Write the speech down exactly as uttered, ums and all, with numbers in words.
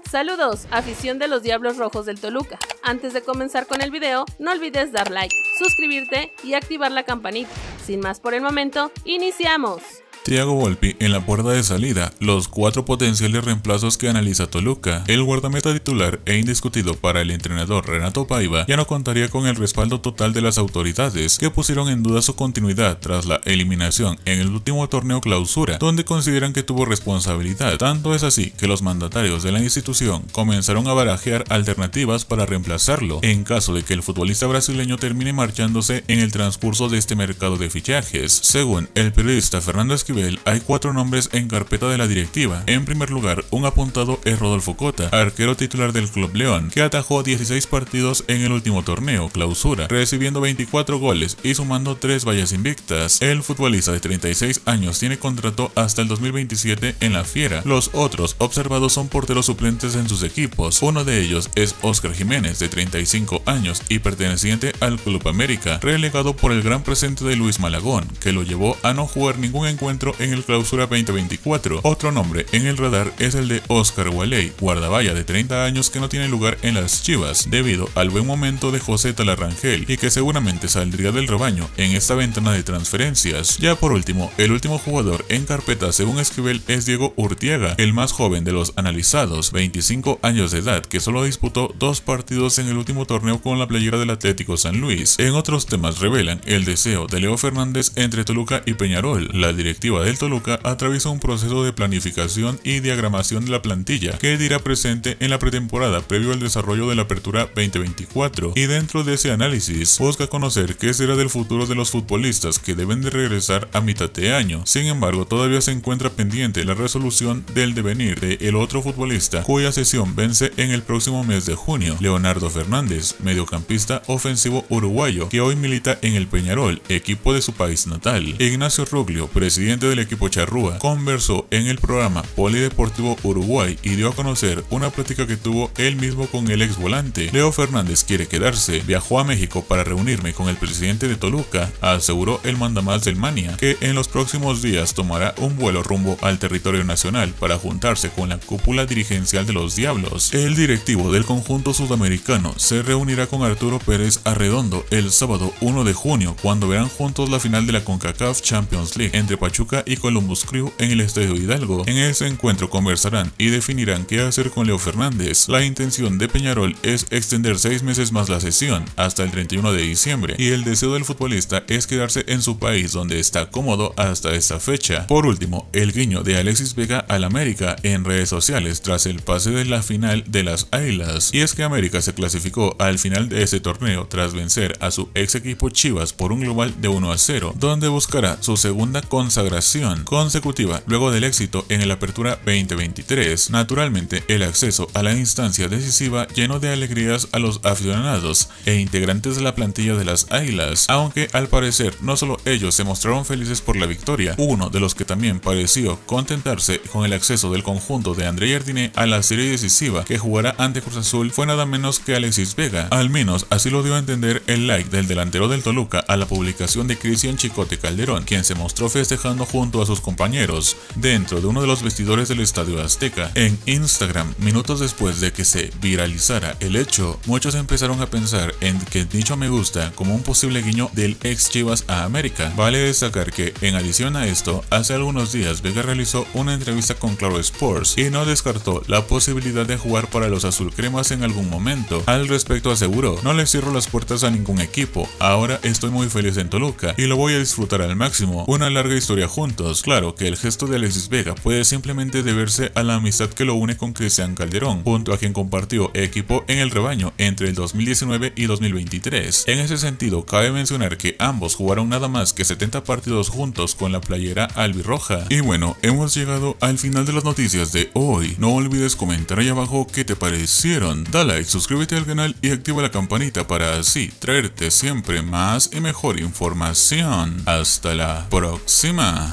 Saludos, afición de los Diablos Rojos del Toluca. Antes de comenzar con el video, no olvides dar like, suscribirte y activar la campanita. Sin más por el momento, ¡iniciamos! Thiago Volpi en la puerta de salida, los cuatro potenciales reemplazos que analiza Toluca. El guardameta titular e indiscutido para el entrenador Renato Paiva ya no contaría con el respaldo total de las autoridades, que pusieron en duda su continuidad tras la eliminación en el último torneo Clausura, donde consideran que tuvo responsabilidad. Tanto es así que los mandatarios de la institución comenzaron a barajear alternativas para reemplazarlo, en caso de que el futbolista brasileño termine marchándose en el transcurso de este mercado de fichajes. Según el periodista Fernando Esquivel, hay cuatro nombres en carpeta de la directiva. En primer lugar, un apuntado es Rodolfo Cota, arquero titular del Club León, que atajó dieciséis partidos en el último torneo Clausura, recibiendo veinticuatro goles y sumando tres vallas invictas. El futbolista de treinta y seis años tiene contrato hasta el dos mil veintisiete en la Fiera. Los otros observados son porteros suplentes en sus equipos. Uno de ellos es Oscar Jiménez, de treinta y cinco años y perteneciente al Club América, relegado por el gran presente de Luis Malagón, que lo llevó a no jugar ningún encuentro en el Clausura veinte veinticuatro. Otro nombre en el radar es el de Oscar Waley, guardavalla de treinta años que no tiene lugar en las Chivas debido al buen momento de José Talarrangel y que seguramente saldría del rebaño en esta ventana de transferencias. Ya por último, el último jugador en carpeta según Esquivel es Diego Urtiaga, el más joven de los analizados, veinticinco años de edad, que solo disputó dos partidos en el último torneo con la playera del Atlético San Luis. En otros temas revelan el deseo de Leo Fernández entre Toluca y Peñarol. La directiva del Toluca atraviesa un proceso de planificación y diagramación de la plantilla que dirá presente en la pretemporada previo al desarrollo de la apertura veinte veinticuatro, y dentro de ese análisis busca conocer qué será del futuro de los futbolistas que deben de regresar a mitad de año. Sin embargo, todavía se encuentra pendiente la resolución del devenir de el otro futbolista cuya cesión vence en el próximo mes de junio, Leonardo Fernández, mediocampista ofensivo uruguayo que hoy milita en el Peñarol, equipo de su país natal. Ignacio Ruglio, presidente del equipo charrúa, conversó en el programa Polideportivo Uruguay y dio a conocer una plática que tuvo él mismo con el ex volante. Leo Fernández quiere quedarse, viajó a México para reunirme con el presidente de Toluca, aseguró el mandamás del Mania, que en los próximos días tomará un vuelo rumbo al territorio nacional para juntarse con la cúpula dirigencial de los Diablos. El directivo del conjunto sudamericano se reunirá con Arturo Pérez Arredondo el sábado uno de junio, cuando verán juntos la final de la CONCACAF Champions League entre Pachuca y Columbus Crew en el Estadio Hidalgo. En ese encuentro conversarán y definirán qué hacer con Leo Fernández. La intención de Peñarol es extender seis meses más la sesión, hasta el treinta y uno de diciembre, y el deseo del futbolista es quedarse en su país donde está cómodo hasta esta fecha. Por último, el guiño de Alexis Vega al América en redes sociales tras el pase de la final de las Águilas, y es que América se clasificó al final de ese torneo tras vencer a su ex equipo Chivas por un global de uno a cero, donde buscará su segunda consagración consecutiva luego del éxito en el Apertura veinte veintitrés. Naturalmente, el acceso a la instancia decisiva llenó de alegrías a los aficionados e integrantes de la plantilla de las Águilas, aunque al parecer no solo ellos se mostraron felices por la victoria. Uno de los que también pareció contentarse con el acceso del conjunto de André Jardine a la serie decisiva que jugará ante Cruz Azul fue nada menos que Alexis Vega. Al menos así lo dio a entender el like del delantero del Toluca a la publicación de Cristian Chicote Calderón, quien se mostró festejando junto a sus compañeros dentro de uno de los vestidores del Estadio Azteca. En Instagram, minutos después de que se viralizara el hecho, muchos empezaron a pensar en que dicho me gusta como un posible guiño del ex Chivas a América. Vale destacar que, en adición a esto, hace algunos días Vega realizó una entrevista con Claro Sports y no descartó la posibilidad de jugar para los azulcremas en algún momento. Al respecto aseguró: no le cierro las puertas a ningún equipo, ahora estoy muy feliz en Toluca y lo voy a disfrutar al máximo. Una larga historia juntos. Claro que el gesto de Alexis Vega puede simplemente deberse a la amistad que lo une con Cristian Calderón, junto a quien compartió equipo en el rebaño entre el dos mil diecinueve y dos mil veintitrés. En ese sentido, cabe mencionar que ambos jugaron nada más que setenta partidos juntos con la playera albirroja. Y bueno, hemos llegado al final de las noticias de hoy. No olvides comentar ahí abajo qué te parecieron. Da like, suscríbete al canal y activa la campanita para así traerte siempre más y mejor información. Hasta la próxima.